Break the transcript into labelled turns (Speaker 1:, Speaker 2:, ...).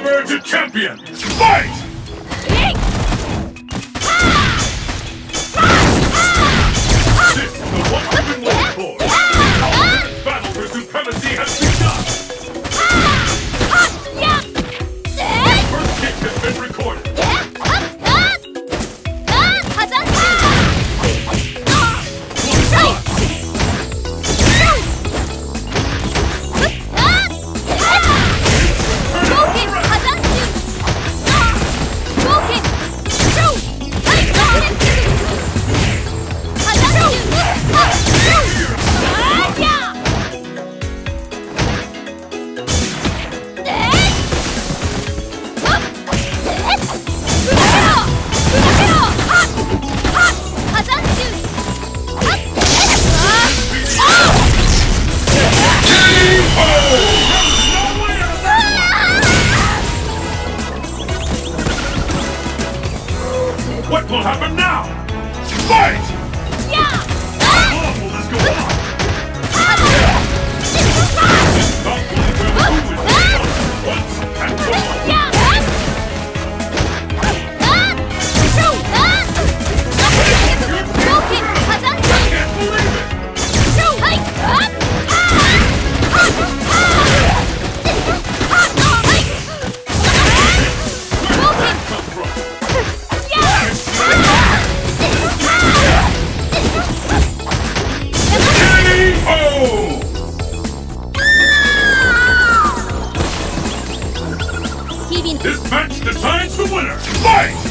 Speaker 1: emerge a champion! Fight! This is the one I've been waiting for! Our battle for supremacy has begun! First kick has been recorded! What will happen now? Fight! How long will this go on? This is not really where the move is once and for all. I can't believe it! Where did that come from? This match decides the winner! Fight!